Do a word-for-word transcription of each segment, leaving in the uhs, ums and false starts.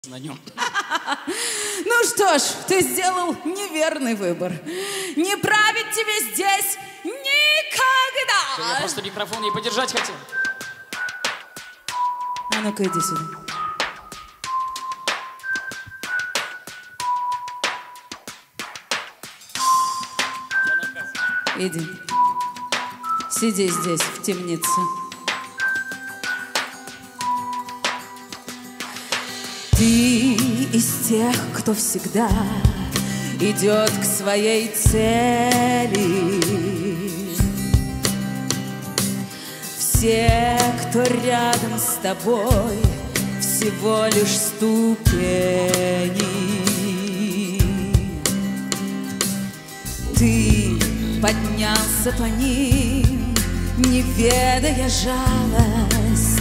на нем. Ну что ж, ты сделал неверный выбор. Не править тебе здесь никогда. Я просто микрофон ей подержать хотел. А ну-ка, иди сюда. Иди. Сиди здесь, в темнице. Ты из тех, кто всегда идет к своей цели. Все, кто рядом с тобой, всего лишь ступени. Ты поднялся по ним, не ведая жалость.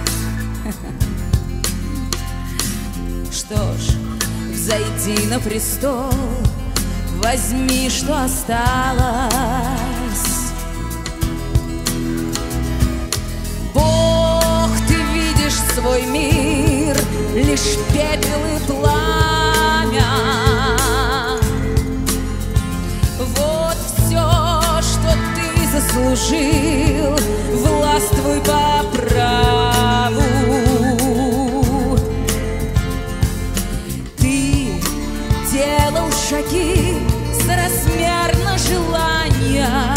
Что ж, взойди на престол, возьми, что осталось. Бог, ты видишь свой мир, лишь пепел и пламя. Вот все, что ты заслужил, властвуй по праву. Делал шаги соразмерно желания,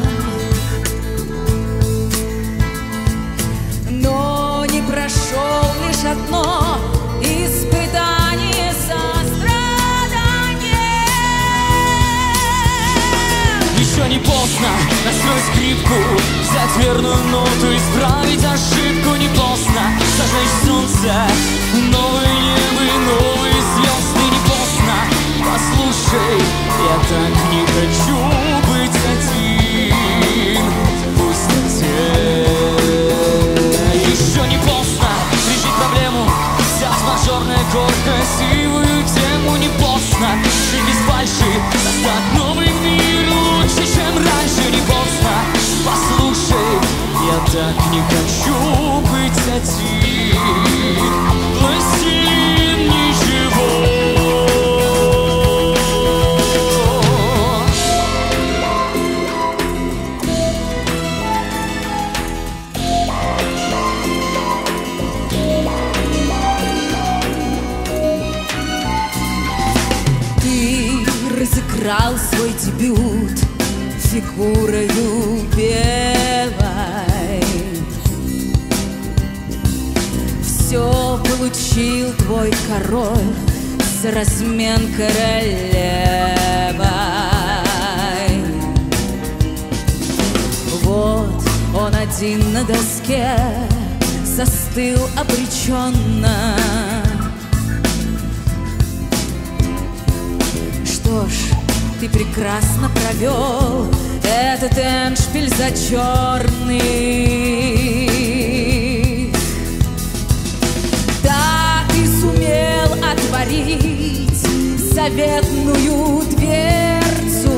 но не прошел лишь одно испытание сострадания. Еще не поздно, настрой скрипку, взять верную ноту, исправить ошибку. Не поздно, зажечь солнце, новые небо и новые звезды. Не поздно, послушай, я так не хочу быть один в пустоте. Еще не поздно решить проблему, взять мажорный аккорд, красивую тему. Не поздно жить без фальши, создать новый мир лучше, чем раньше. Не поздно, послушай, я так не хочу быть один. Властелин ничего. Разыграл свой дебют фигурою белой. Все получил твой король за размен королевой. Вот он один на доске застыл обреченно. Что ж, ты прекрасно провел этот эндшпиль зачерный. Да, ты сумел отворить заветную дверцу,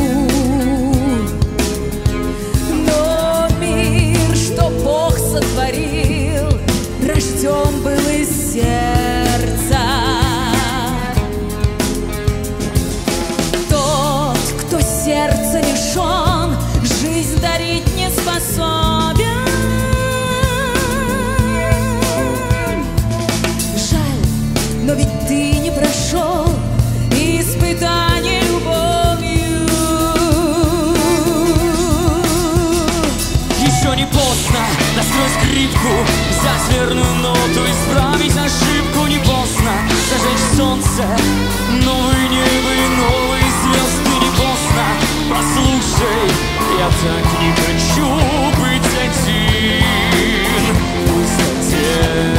но мир, что Бог сотворил, рожден был из сердца. Сердце лишен, жизнь дарить не способен. Жаль, но ведь ты не прошел испытание любовью. Еще не поздно, настрой скрипку, взять верную ноту, исправить ошибку. Не поздно зажечь солнце, новые небо и новые звезды. Не поздно, послушай, я так не хочу быть один в пустоте.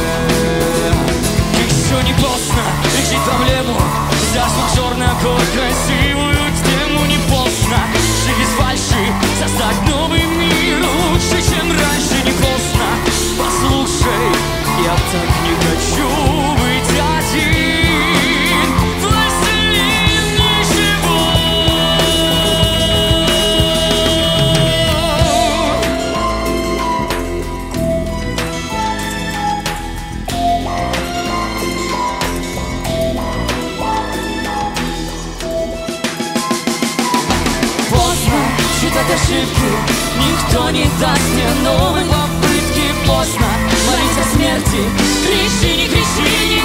Еще не поздно решить проблему, взять мажорный аккорд, красивую тему. Не поздно жить без фальши, создать новый мир лучше, чем раньше. Не поздно, послушай, я так не хочу быть один. Властелин ничего. ошибки никто не даст мне новой попытки. Поздно молить о смерти, кричи, не кричи, не